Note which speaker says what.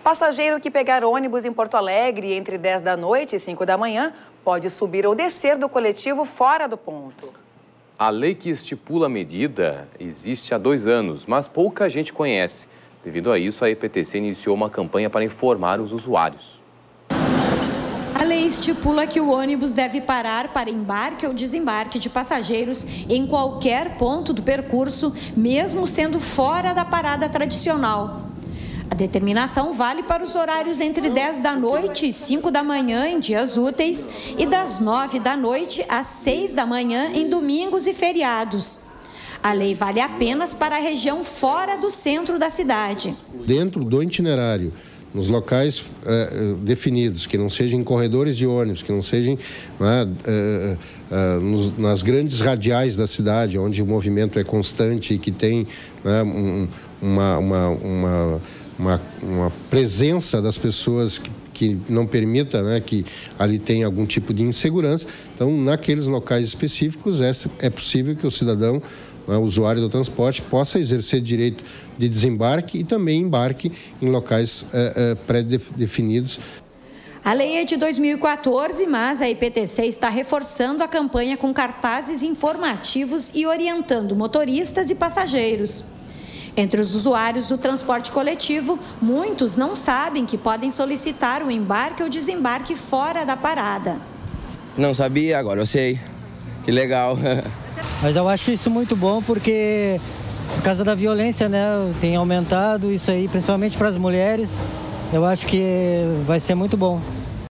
Speaker 1: Passageiro que pegar ônibus em Porto Alegre entre 10 da noite e 5 da manhã pode subir ou descer do coletivo fora do ponto.
Speaker 2: A lei que estipula a medida existe há 2 anos, mas pouca gente conhece. Devido a isso, a EPTC iniciou uma campanha para informar os usuários.
Speaker 3: A lei estipula que o ônibus deve parar para embarque ou desembarque de passageiros em qualquer ponto do percurso, mesmo sendo fora da parada tradicional. A determinação vale para os horários entre 10 da noite e 5 da manhã em dias úteis e das 9 da noite às 6 da manhã em domingos e feriados. A lei vale apenas para a região fora do centro da cidade.
Speaker 4: Dentro do itinerário, nos locais definidos, que não sejam em corredores de ônibus, que não sejam nas grandes radiais da cidade, onde o movimento é constante e que tem uma presença das pessoas que não permita que ali tenha algum tipo de insegurança. Então, naqueles locais específicos, é possível que o cidadão, o usuário do transporte, possa exercer direito de desembarque e também embarque em locais pré-definidos.
Speaker 3: A lei é de 2014, mas a EPTC está reforçando a campanha com cartazes informativos e orientando motoristas e passageiros. Entre os usuários do transporte coletivo, muitos não sabem que podem solicitar o embarque ou desembarque fora da parada.
Speaker 5: Não sabia, agora eu sei. Que legal.
Speaker 6: Mas eu acho isso muito bom porque, por causa da violência, tem aumentado isso aí, principalmente para as mulheres. Eu acho que vai ser muito bom.